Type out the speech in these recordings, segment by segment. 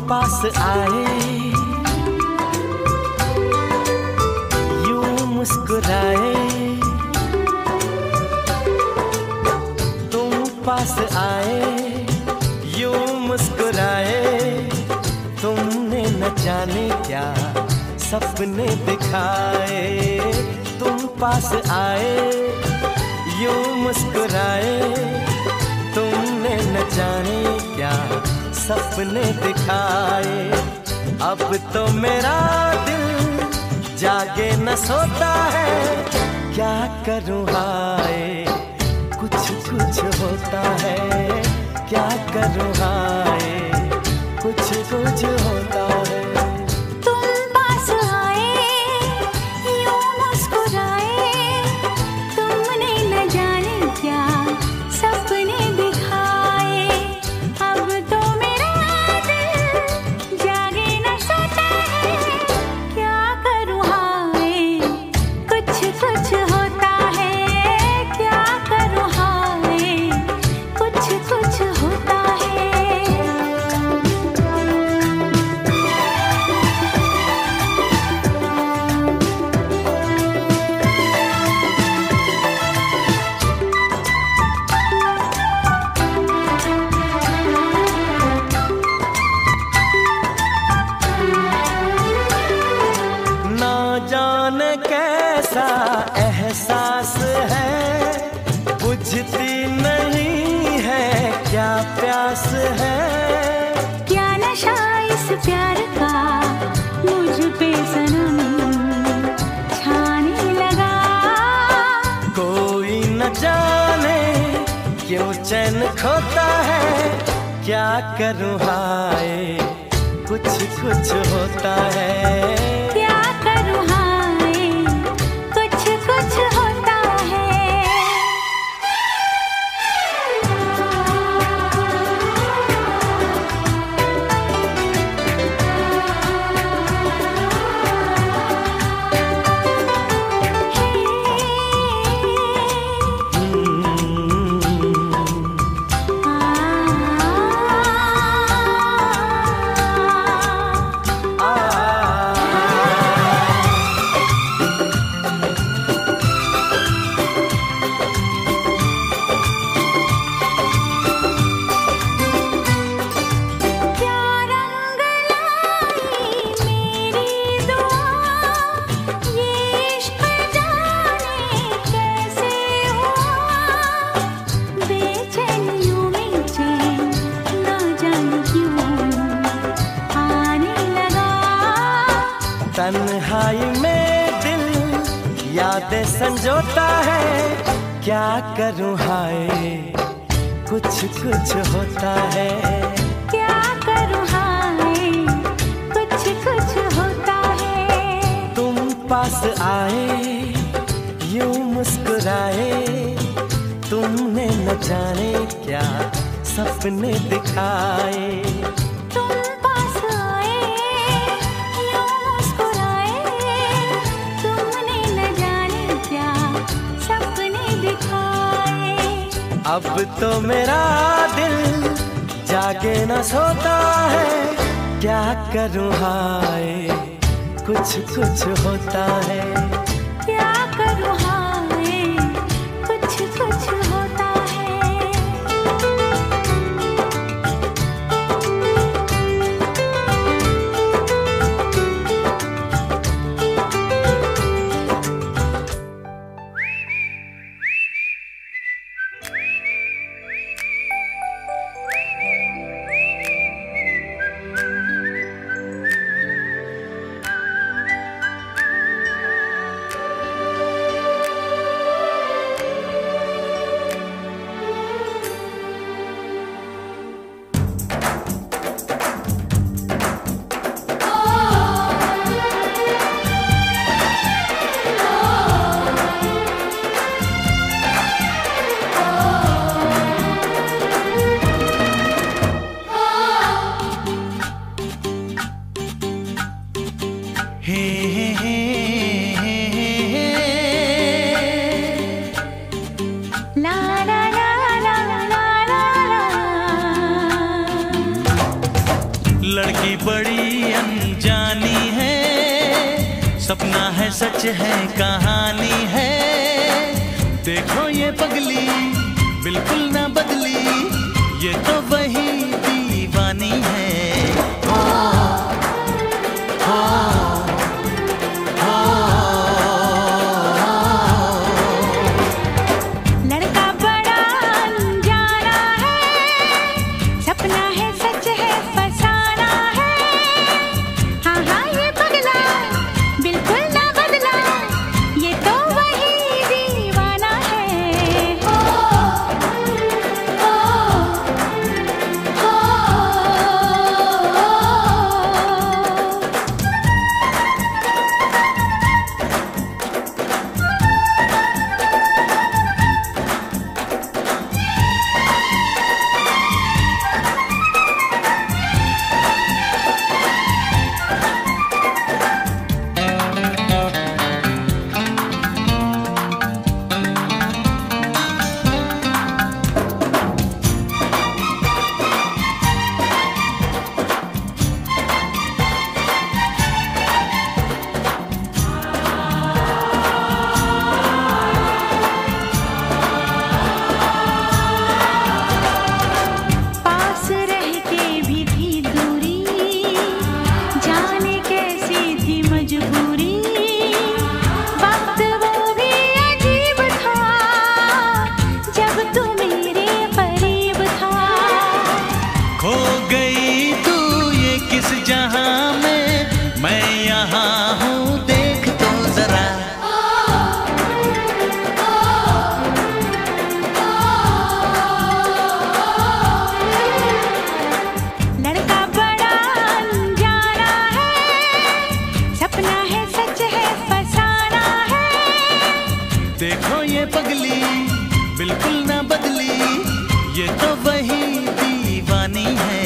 पास आए, यूं मुस्कुराए, तुम पास आए, यूं मुस्कुराए, तुमने न जाने क्या सपने दिखाए। तुम पास आए, यूं मुस्कुराए, तुमने न जाने क्या सपने दिखाए। अब तो मेरा दिल जागे न सोता है, क्या करूं हाय कुछ कुछ होता है, क्या करूं हाय कुछ कुछ होता है। कैसा एहसास है, बुझती नहीं है क्या प्यास है। क्या नशा इस प्यार का मुझ पे सनम छाने लगा। कोई न जाने क्यों चैन खोता है, क्या करूं हाय कुछ कुछ होता है। क्या करूं हाय कुछ कुछ होता है। तन्हाई में दिल यादें संजोता है, क्या करूं हाय कुछ कुछ होता है। क्या करूं हाय कुछ कुछ होता है। तुम पास आए यूं मुस्कुराए, तुमने न जाने क्या सपने दिखाए। अब तो मेरा दिल जागे न सोता है, क्या करूं हाय कुछ कुछ होता है। क्या करूं हाय कुछ कुछ होता है। लड़की बड़ी अनजानी है, सपना है सच है कहानी है। देखो ये पगली बिल्कुल ना बदली, ये तो वही दीवानी है। लड़का बड़ा अनजाना है, सपना है सच है फसाना है। हाँ हाँ ये पगला बिल्कुल ना बदला, ये तो वही दीवाना है। देखो ये पगली बिल्कुल ना बदली, ये तो वही दीवानी है।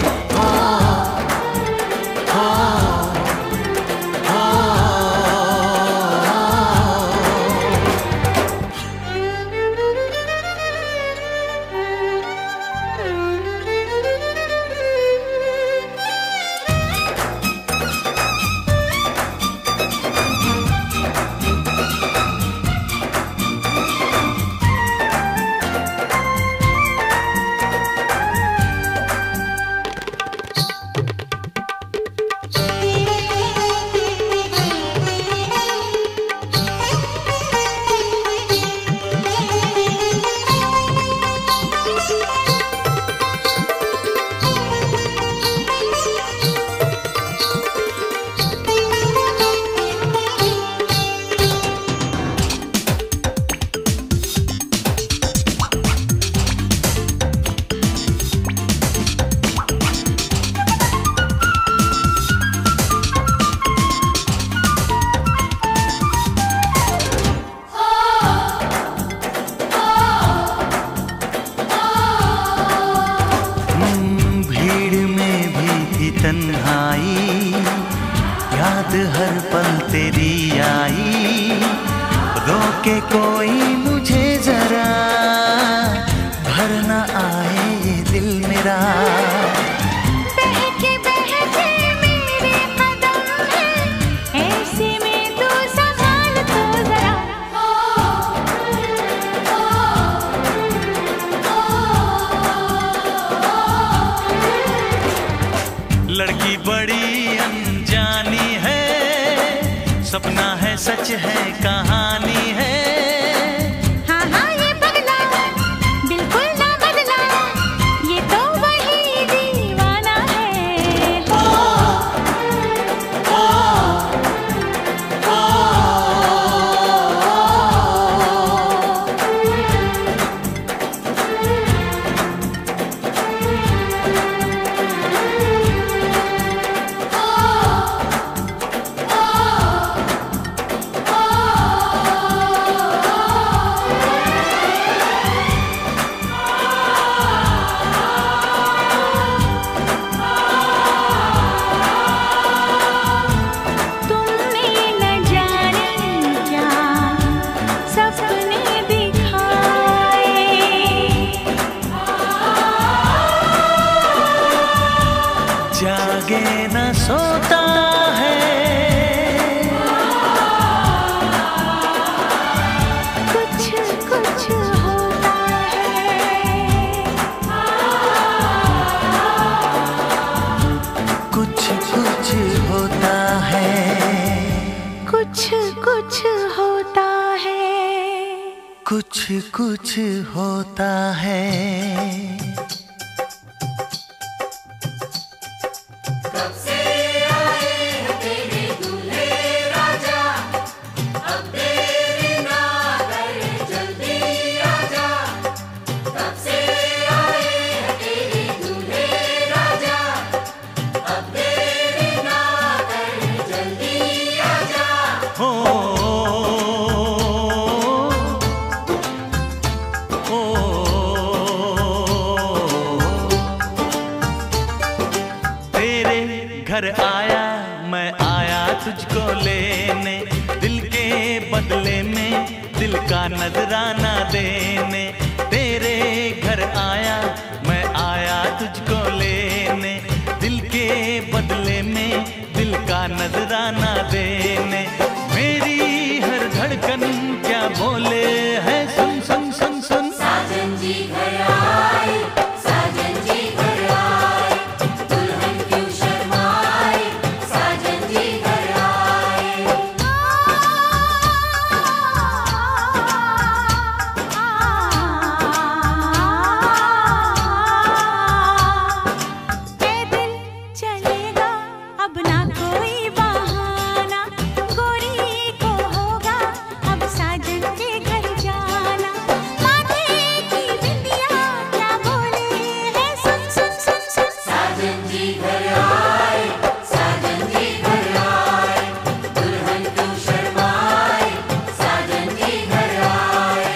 तन्हाई याद हर पल तेरी आई, रोके कोई मुझे जरा, भर ना आए ये दिल मेरा। बहके बहके मेरे कदम है, ऐसे में तू संभाल तो जरा। लड़की बड़ी अनजानी है, सपना है सच है कहानी है। हाँ हाँ ये पगला बिल्कुल ना बदला, ये तो वही दीवाना है। जागे न सोता है, कुछ कुछ होता है, कुछ कुछ होता है, कुछ कुछ होता है, कुछ कुछ होता है। घर आया मैं आया तुझको लेने, दिल के बदले में दिल का नजराना देने। तेरे घर आया मैं आया तुझको लेने, दिल के बदले में दिल का नजराना देने। मेरी हर धड़कन क्या बोले है, सुन सुन सुन सुन। साजन जी घर आए, साजन जी घर आए, दुल्हन क्यों शर्माए, साजन जी घर आए। ए दिल चलेगा अब ना कोई बहाना, गोरी को होगा अब साजन के घर जाना। माथे की बिंदिया क्या बोले है, सुन सुन सुन सुन। साजन जी घर आए, साजन जी घर आए, दुल्हन क्यों शर्माए, साजन जी घर आए।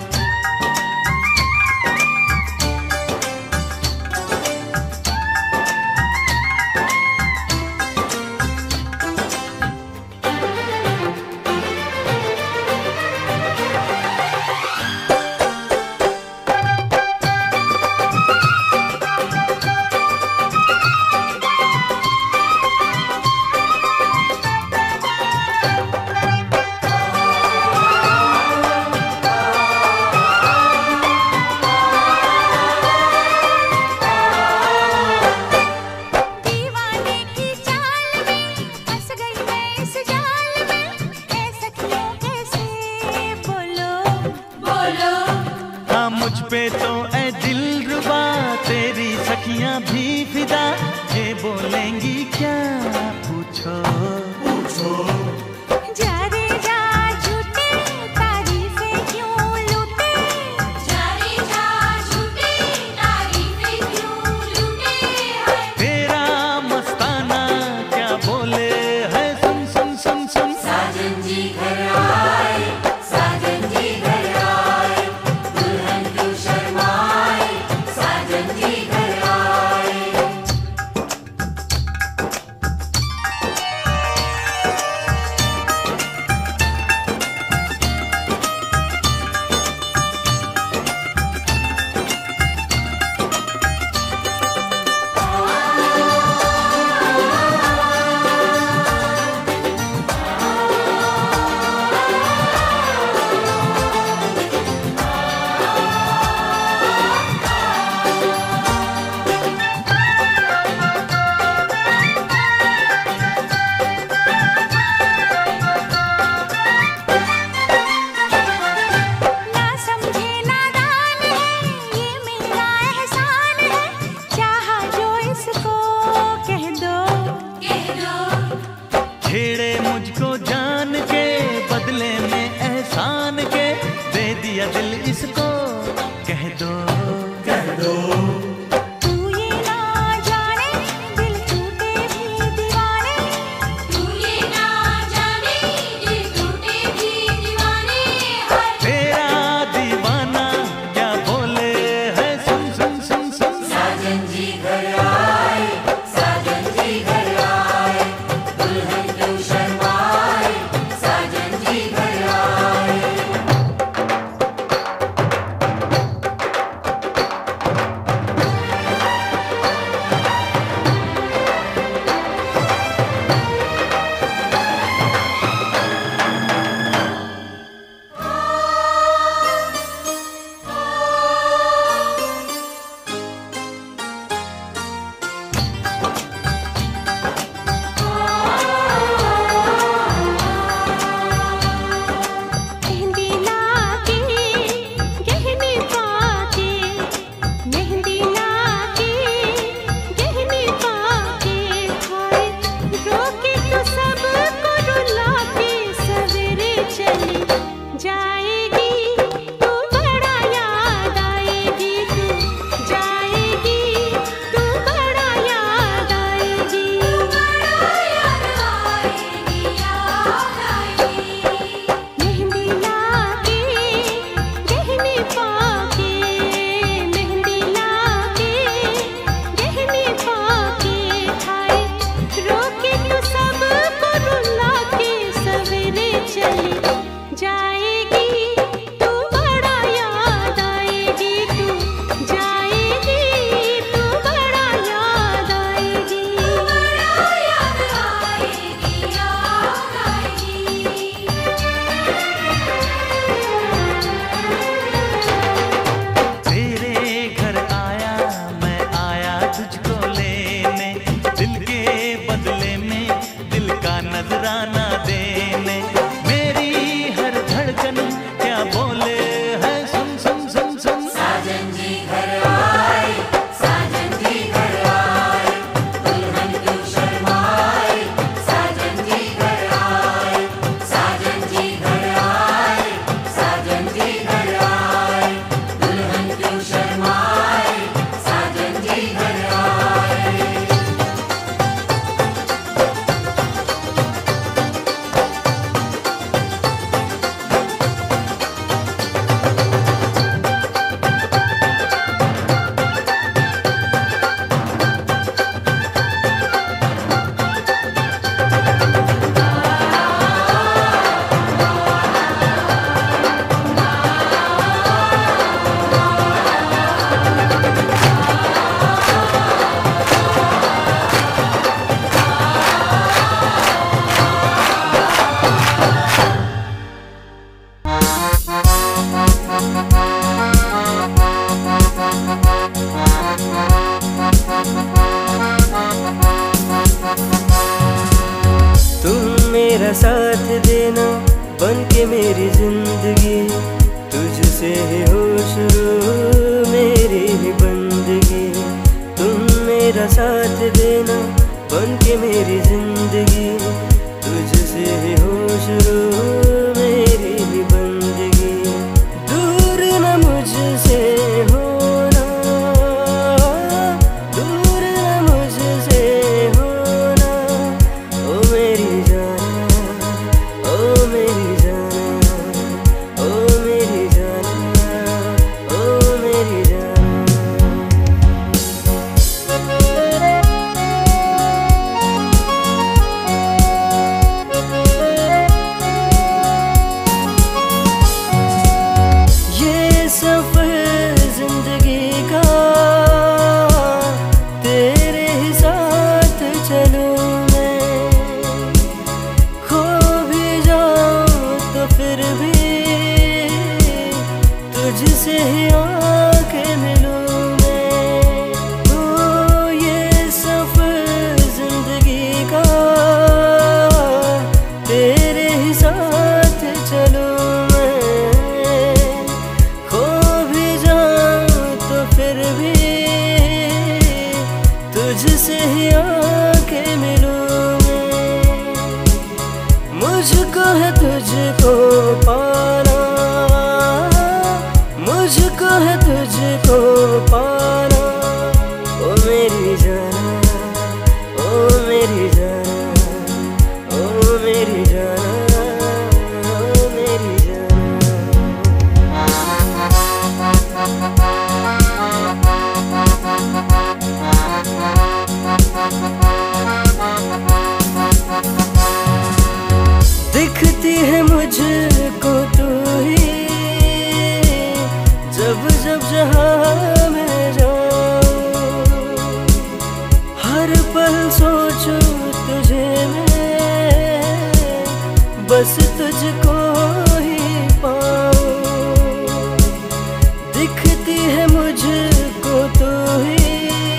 दीवाने की चाल में फंस गई मैं इस जाल में, ऐ सखियों कैसे बोलो बोलो हाँ मुझ पे तो ऐ दिलरुबा तेरी सखियां भी फिदा, ये बोलेंगी क्या पूछो पूछो। जा रे जा झूठे तारीफें क्यों लूटे, जाने जा झूठे तारीफें क्यों लूटे हैं। तेरा मस्ताना क्या बोले है, सुन सुन सुन सुन। साजन जी घर आए, साजन जी घर आए, दुल्हन क्यों शर्माए, साजन जी घर आए। साथ देना बन के मेरी जिंदगी, तुझसे ही हो शुरू मेरी ही बंदगी। तुम मेरा साथ देना बन के मेरी जिंदगी, तुझसे ही हो शुरू मेरी ही बंदगी। दूर न मुझसे होना, दूर न मुझसे होना, ओ मेरी जाना, ओ मेरी जाना, ओ मेरी जाना, ओ मेरी जाना। ये सफर जिंदगी का तेरे ही साथ चलूं मैं, खो भी जाऊं तो फिर भी तुझसे ही आके मिलूं मैं। ओ ये सफर जिंदगी का तेरे ही साथ चलूं मैं, खो भी जाऊं तो फिर भी तुझसे ही आके मिलूं मैं। मुझको है तुझको पाना, मुझको है तुझको पाना, ओ मेरी जाना, ओ मेरी जाना, ओ मेरी जाना, ओ मेरी जाना। दिखती है मुझको तू ही, जब जब जहाँ मैं जाऊं, हर पल सोचूं तुझे मैं, बस तुझको ही पाऊं। दिखती है मुझको तू ही,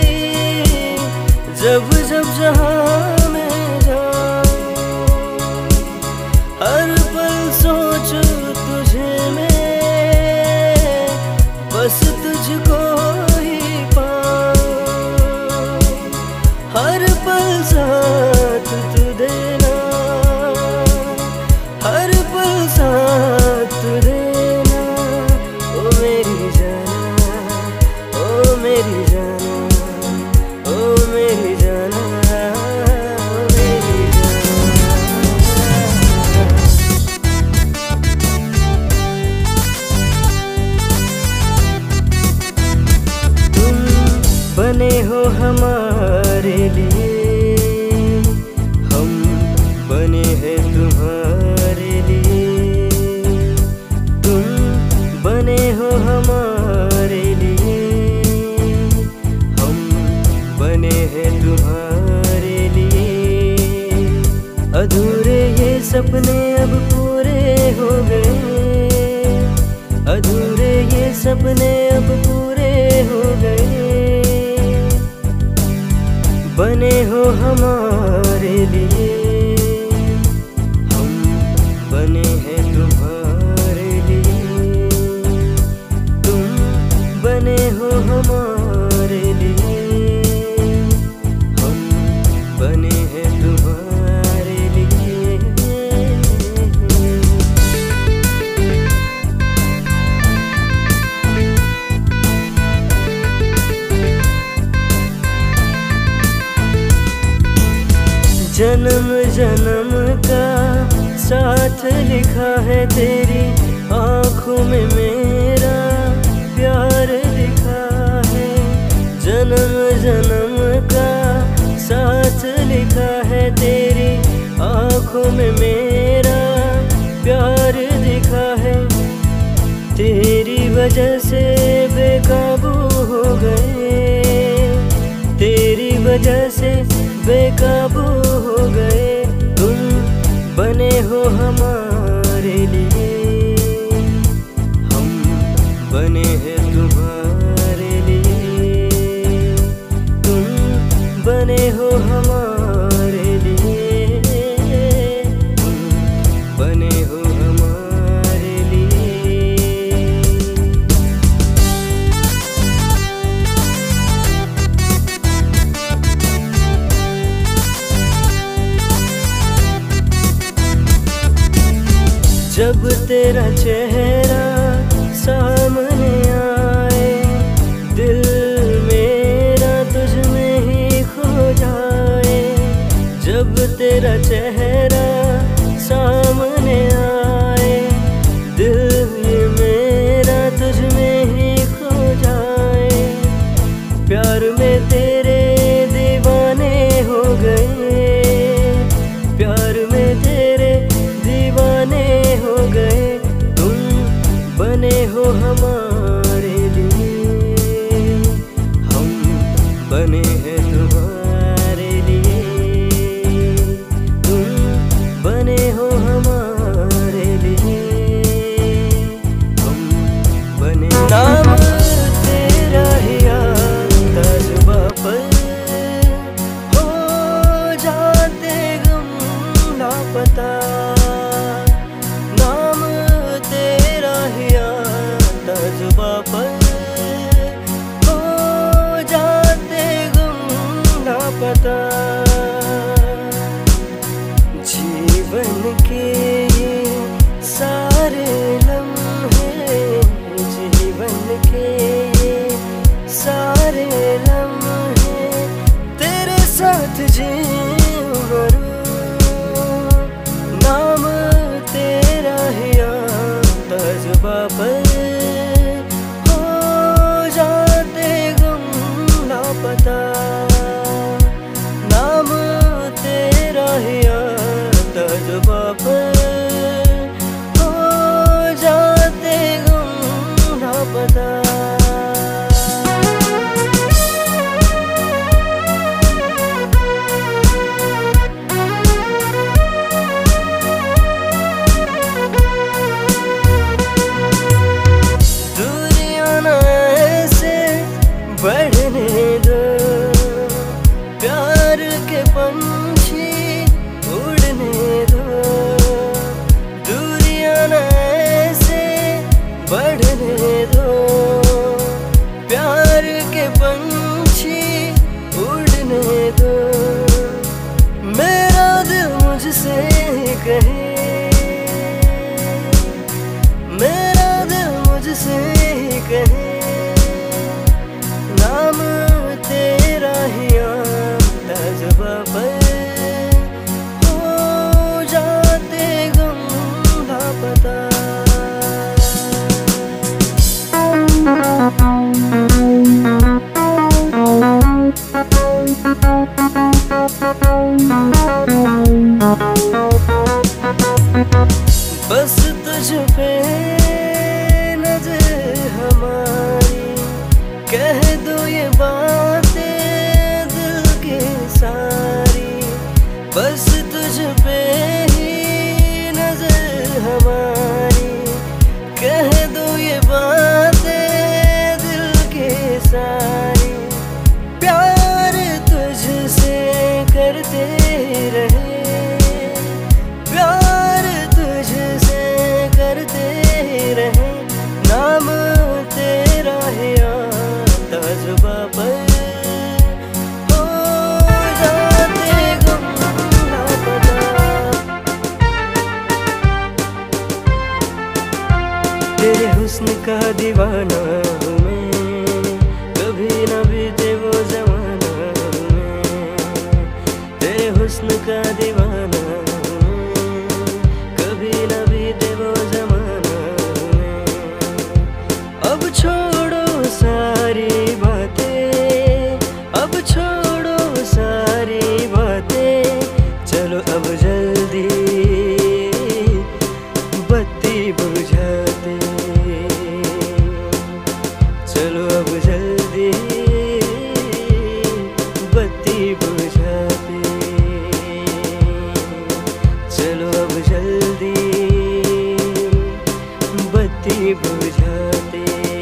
जब जब जहाँ मैं जाऊं, हर पल सोचूं तुझे मैं, बस तुझको ही पाऊं। हर पल साथ तू देना, हर पल साथ तू देना, ओ मेरी जाना, ओ मेरी जाना, ओ मेरी जाना, ओ मेरी जाना। तुम बने हो हमारे लिए, हम बने हैं तुम्हारे लिए। तुम बने हो हमारे लिए, हम बने हैं तुम्हारे लिए। अधूरे ये सपने अब पूरे हो गए, अधूरे ये सपने अब पूरे हो गए। बने हो हमारे लिए, हम बने हैं तुम्हारे लिए। तुम बने हो हमारे लिए, हम बने हैं तुम्हारे लिए। जन्म जन्म का साथ लिखा है तेरी आँखों में, मेरा प्यार लिखा है। जन्म जन्म का साथ लिखा है तेरी आँखों में, मेरा प्यार लिखा है। तेरी वजह से बेकाबू हो गए, तेरी वजह से बेकाबू हो गए। तुम बने हो हमारे लिए, हम बने हैं तुम्हारे लिए। तुम बने हो हमारे लिए, तुम जब तेरा चेहरा सामने आए, दिल मेरा तुझ में ही खो जाए। जब तेरा चेहरा सामने आए, दिल मेरा तुझ में ही खो जाए। प्यार में तेरे दीवाने हो गए, प्यार में तेरे दीवाने हो गए। तुम बने हो हमारे लिए, हम बने हैं तुम्हारे लिए। तुम बने हो हमारे लिए, हम बने। नाम तेरा ही आता जुबां पर, हो जाते गम लापता। नाम तेरा ही आता जुबां पर, हो जाते गम लापता। जीवन के ये सारे लम्हे, जीवन के ये सारे लम्हे तेरे साथ जीऊं मरूं। नाम तेरा ही आता जुबां पर, हो जाते गम लापता। नाम तेरा ही आता जुबां पर, हो जाते गम लापता। दूरियां ना ऐसे बढ़ने दो, प्यार के पंछी उड़ने दो। दूरियां ना ऐसे बढ़ने दो, प्यार के पंछी उड़ने दो। मेरा दिल मुझसे कहे, मेरा दिल मुझसे कहे। नाम तेरा ही आता जुबां पर, हो जाते गम लापता। बस तुझ पे नजर हमारी, कह दो ये बातें दिल की सारी। बस तुझ पे ही नजर हमारी, कह दो ये बातें दिल की सारी। प्यार तुझसे करते रहे, प्यार तुझसे करते रहे। नाम तेरा ही आता जुबां पर, हो जाते गम लापता। तेरे हुस्न का दीवाना हूँ मैं, कभी न बीते वो ज़माना हूँ मैं। तेरे हुस्न का दीवाना हूँ मैं, कभी न बीते वो ज़माना हूँ मैं। अब छोड़ो सारी बातें, अब छोड़ो सारी बातें। चलो अब जल्दी बत्ती बुझाते, चलो अब जल्दी बत्ती बुझाते। चलो अब जल्दी बत्ती बुझाते।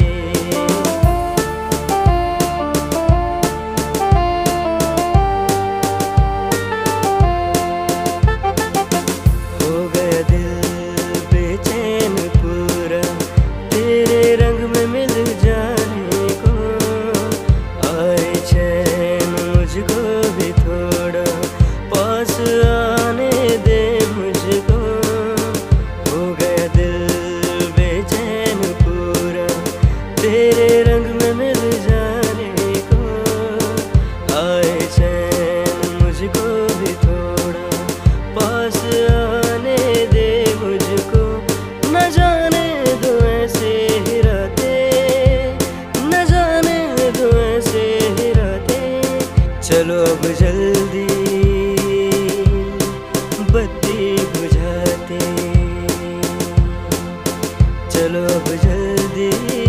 हो गया दिल बेचैन पूरा, तेरे रंग में मिल जाने को। आए चैन मुझको भी थोड़ा, पास आने दे मुझको। हो गया जल्दी बत्ती बुझाते, चलो अब जल्दी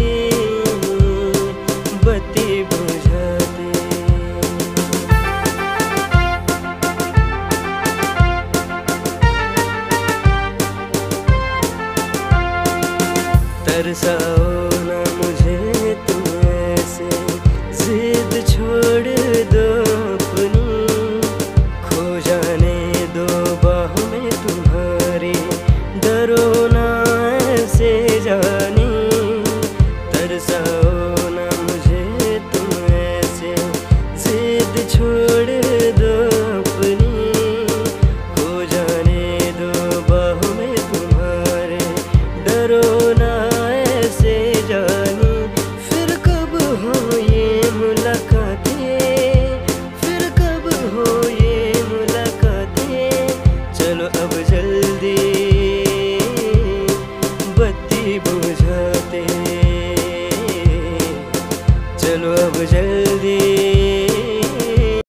बत्ती बुझाते। तरसाओ ना मुझे तुम ऐसे, जिद छोड़ दो अपनी, खो जाने दो बाहों में तुम्हारी, डरो ना ऐसे जानी। तरसाओ ना मुझे तुम ऐसे, जिद छोड़ दो अपनी, खो जाने दो बाहों में तुम्हारे, डरो ना ऐसे जानी।